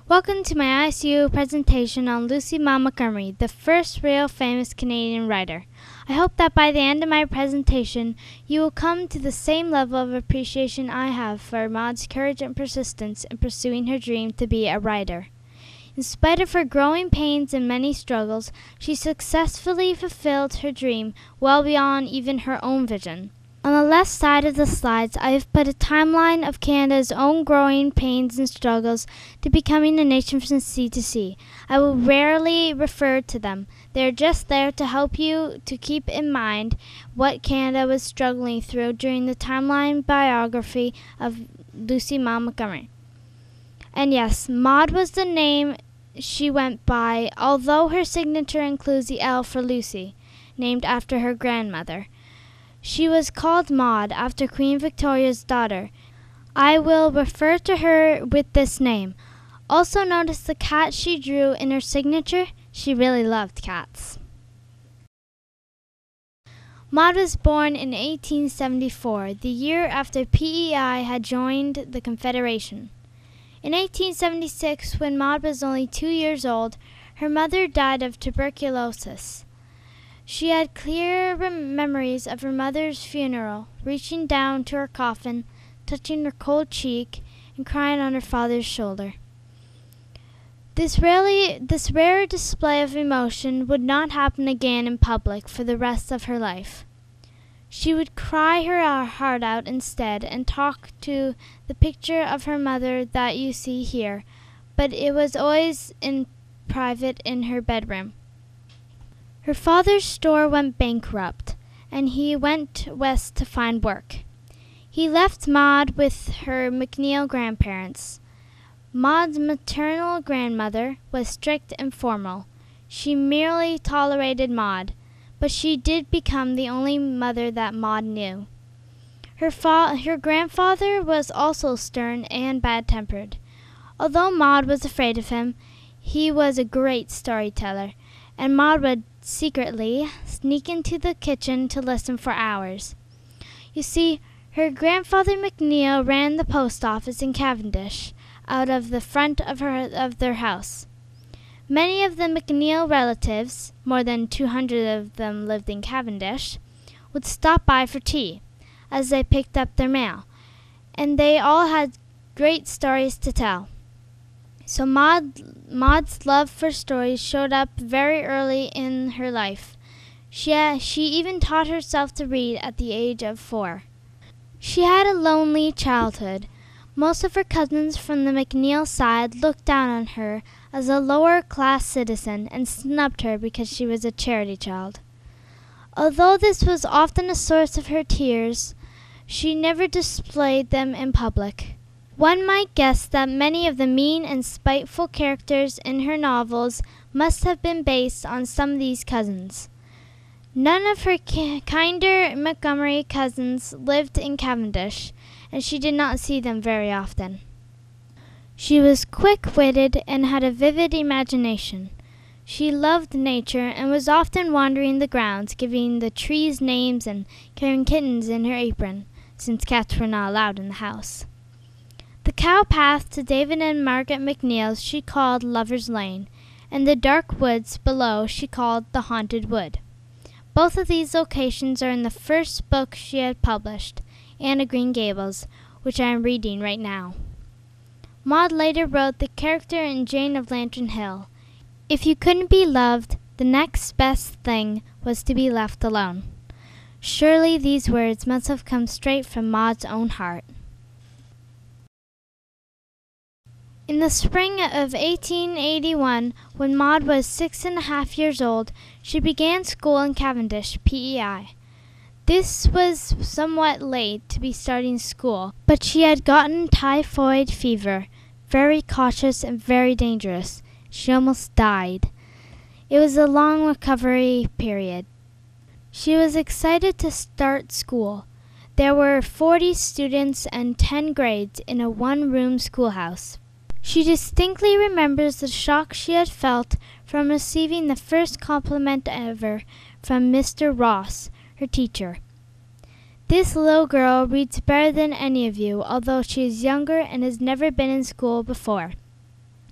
Welcome to my ISU presentation on Lucy Maud Montgomery, the first real famous Canadian writer. I hope that by the end of my presentation, you will come to the same level of appreciation I have for Maud's courage and persistence in pursuing her dream to be a writer. In spite of her growing pains and many struggles, she successfully fulfilled her dream well beyond even her own vision. On the left side of the slides, I have put a timeline of Canada's own growing pains and struggles to becoming a nation from sea to sea. I will rarely refer to them. They are just there to help you to keep in mind what Canada was struggling through during the timeline biography of Lucy Maud Montgomery. And yes, Maud was the name she went by, although her signature includes the L for Lucy, named after her grandmother. She was called Maud after Queen Victoria's daughter. I will refer to her with this name. Also notice the cat she drew in her signature. She really loved cats. Maud was born in 1874, the year after PEI had joined the Confederation. In 1876, when Maud was only 2 years old, her mother died of tuberculosis. She had clear memories of her mother's funeral, reaching down to her coffin, touching her cold cheek, and crying on her father's shoulder. This rare display of emotion would not happen again in public for the rest of her life. She would cry her heart out instead and talk to the picture of her mother that you see here, but it was always in private in her bedroom. Her father's store went bankrupt, and he went west to find work. He left Maud with her McNeil grandparents. Maud's maternal grandmother was strict and formal. She merely tolerated Maud, but she did become the only mother that Maud knew. Her grandfather was also stern and bad-tempered. Although Maud was afraid of him, he was a great storyteller, and Maud would secretly sneak into the kitchen to listen for hours. You see, her grandfather McNeil ran the post office in Cavendish out of the front of their house. Many of the McNeil relatives, more than 200 of them lived in Cavendish, would stop by for tea as they picked up their mail, and they all had great stories to tell. So Maud's love for stories showed up very early in her life. She even taught herself to read at the age of 4. She had a lonely childhood. Most of her cousins from the McNeil side looked down on her as a lower-class citizen and snubbed her because she was a charity child. Although this was often a source of her tears, she never displayed them in public. One might guess that many of the mean and spiteful characters in her novels must have been based on some of these cousins. None of her kinder Montgomery cousins lived in Cavendish, and she did not see them very often. She was quick-witted and had a vivid imagination. She loved nature and was often wandering the grounds, giving the trees names and carrying kittens in her apron, since cats were not allowed in the house. The cow path to David and Margaret McNeil's she called Lover's Lane, and the dark woods below she called the Haunted Wood. Both of these locations are in the first book she had published, Anne of Green Gables, which I am reading right now. Maud later wrote the character in Jane of Lantern Hill. If you couldn't be loved, the next best thing was to be left alone. Surely these words must have come straight from Maud's own heart. In the spring of 1881, when Maud was 6.5 years old, she began school in Cavendish, PEI. This was somewhat late to be starting school, but she had gotten typhoid fever, very cautious and very dangerous. She almost died. It was a long recovery period. She was excited to start school. There were 40 students and 10 grades in a one-room schoolhouse. She distinctly remembers the shock she had felt from receiving the first compliment ever from Mr. Ross, her teacher. This little girl reads better than any of you, although she is younger and has never been in school before.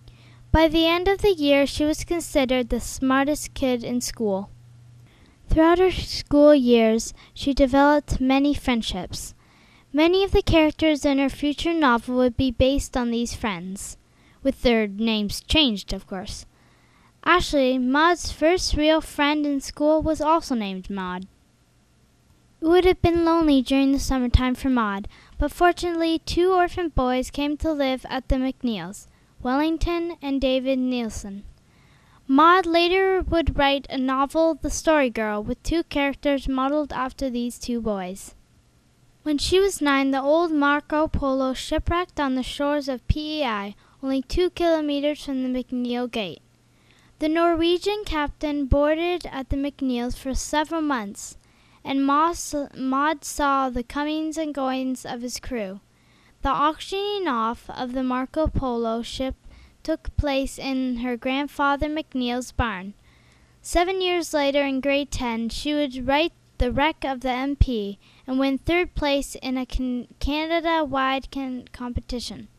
By the end of the year, she was considered the smartest kid in school. Throughout her school years, she developed many friendships. Many of the characters in her future novel would be based on these friends, with their names changed, of course. Actually, Maud's first real friend in school was also named Maud. It would have been lonely during the summertime for Maud, but fortunately 2 orphan boys came to live at the McNeils, Wellington and David Neilson. Maud later would write a novel, The Story Girl, with 2 characters modeled after these 2 boys. When she was 9, the old Marco Polo shipwrecked on the shores of PEI, only 2 kilometers from the McNeil Gate. The Norwegian captain boarded at the McNeils for several months, and Maud saw the comings and goings of his crew. The auctioning off of the Marco Polo ship took place in her grandfather McNeil's barn. 7 years later, in grade 10, she would write The Wreck of the MP and win 3rd place in a Canada-wide competition.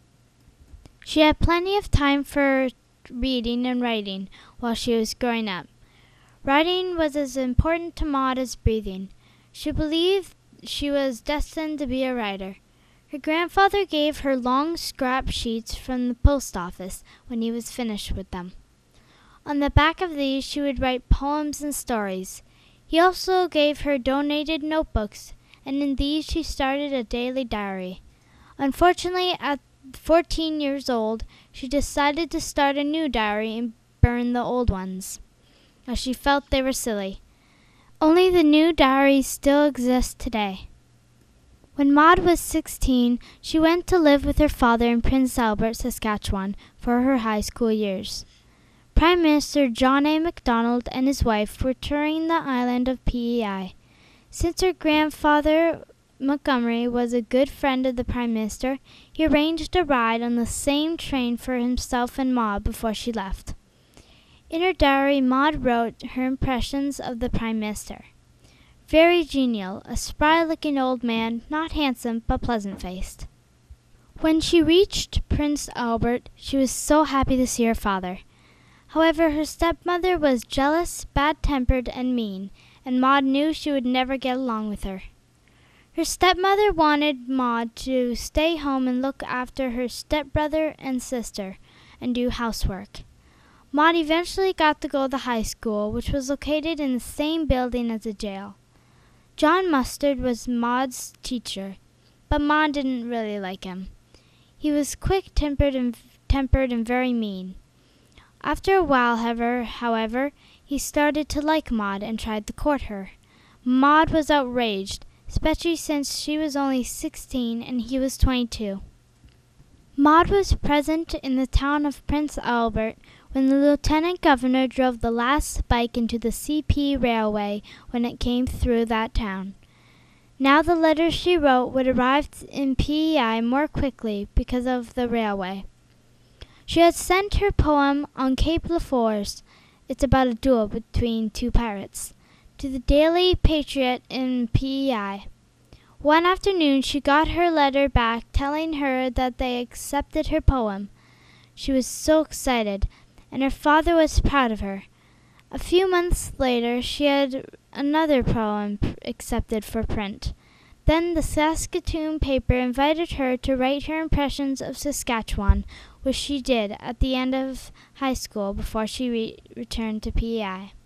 She had plenty of time for reading and writing while she was growing up. Writing was as important to Maud as breathing. She believed she was destined to be a writer. Her grandfather gave her long scrap sheets from the post office when he was finished with them. On the back of these she would write poems and stories. He also gave her donated notebooks, and in these she started a daily diary. Unfortunately, at 14 years old, she decided to start a new diary and burn the old ones, as she felt they were silly. Only the new diaries still exist today. When Maud was 16, she went to live with her father in Prince Albert, Saskatchewan, for her high school years. Prime Minister John A. Macdonald and his wife were touring the island of PEI. Since her grandfather, Montgomery, was a good friend of the Prime Minister, he arranged a ride on the same train for himself and Maud before she left. In her diary, Maud wrote her impressions of the Prime Minister. Very genial, a spry-looking old man, not handsome but pleasant-faced. When she reached Prince Albert, she was so happy to see her father. However, her stepmother was jealous, bad-tempered, and mean, and Maud knew she would never get along with her. Her stepmother wanted Maud to stay home and look after her stepbrother and sister, and do housework. Maud eventually got to go to high school, which was located in the same building as the jail. John Mustard was Maud's teacher, but Maud didn't really like him. He was quick-tempered and very mean. After a while, however, he started to like Maud and tried to court her. Maud was outraged, especially since she was only 16 and he was 22. Maud was present in the town of Prince Albert when the lieutenant governor drove the last spike into the CP railway when it came through that town. Now the letters she wrote would arrive in PEI more quickly because of the railway. She had sent her poem On Cape Leforce, it's about a duel between 2 pirates, to the Daily Patriot in PEI. One afternoon she got her letter back telling her that they accepted her poem. She was so excited, and her father was proud of her. A few months later she had another poem accepted for print. Then the Saskatoon paper invited her to write her impressions of Saskatchewan, which she did at the end of high school before she returned to PEI.